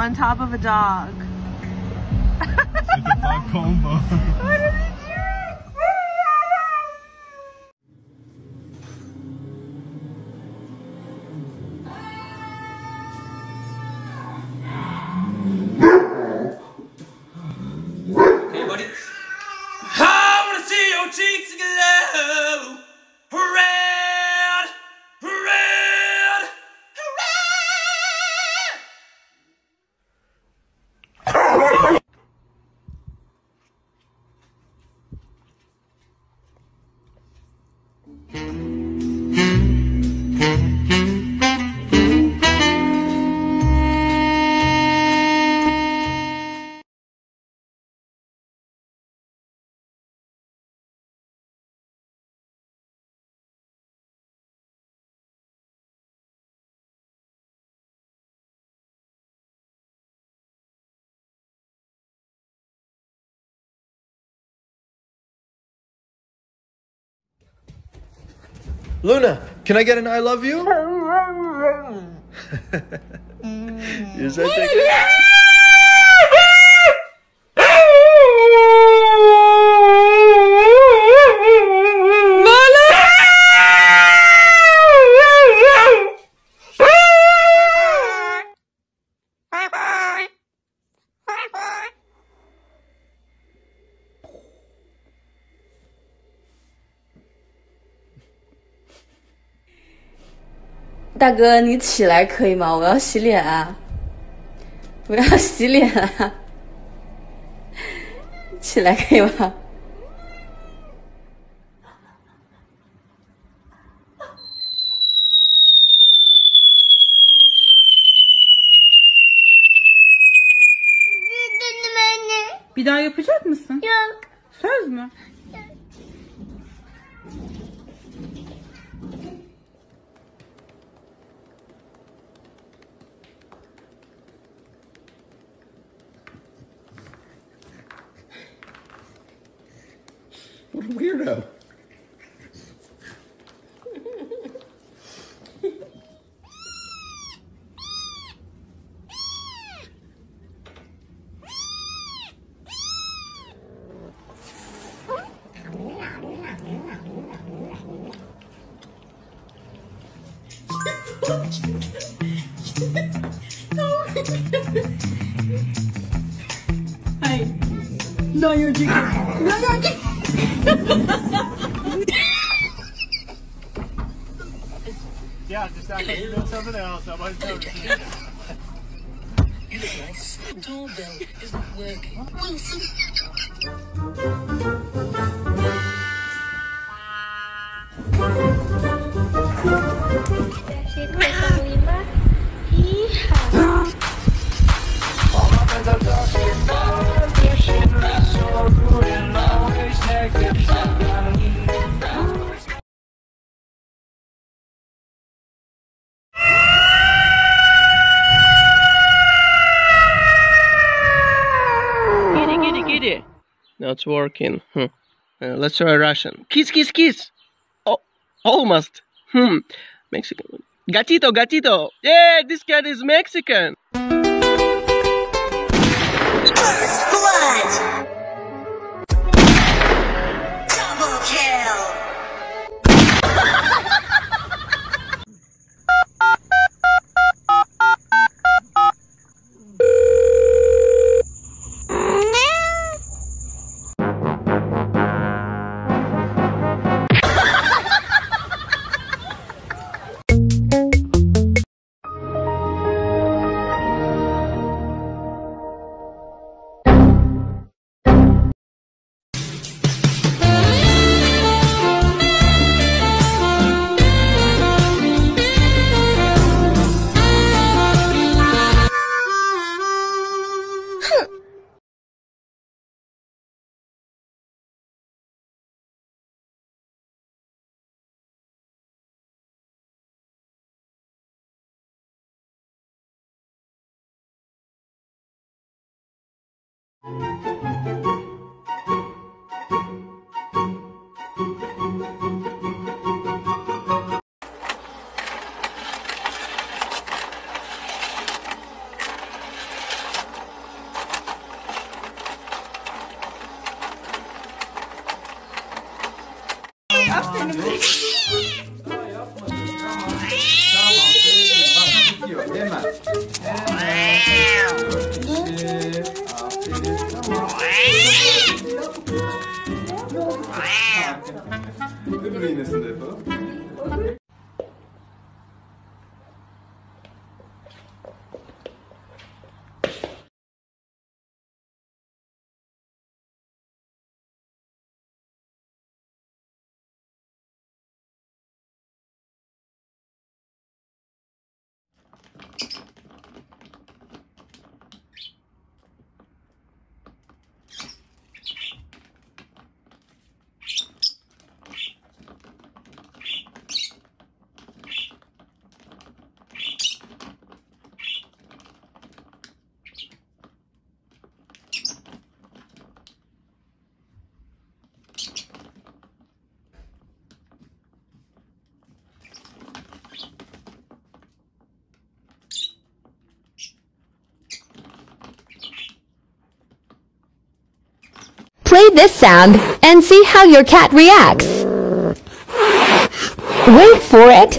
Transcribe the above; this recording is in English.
on top of a dog. It's like a dog combo. What is he doing? Hey, buddy. I wanna see your cheeks glow. Red, red, red. Luna, can I get an I love you? You're such a good... 大哥，你起来可以吗？我要洗脸啊！我要洗脸啊！起来可以吗？ Bir daha yapacak mısın? Yok. Söz mü? What a weirdo. Hey, no, you're jiggling. No, you're jiggling. Yeah, just act like you're doing something else. Nobody's noticing. This doorbell isn't working. Wilson. Now it's working. Let's try Russian. Kiss, kiss, kiss. Oh, almost. Mexican. Gatito, gatito. Yeah, this cat is Mexican. First blood. Double kill. Öbür iğnesini de yapalım. Play this sound and see how your cat reacts. Wait for it.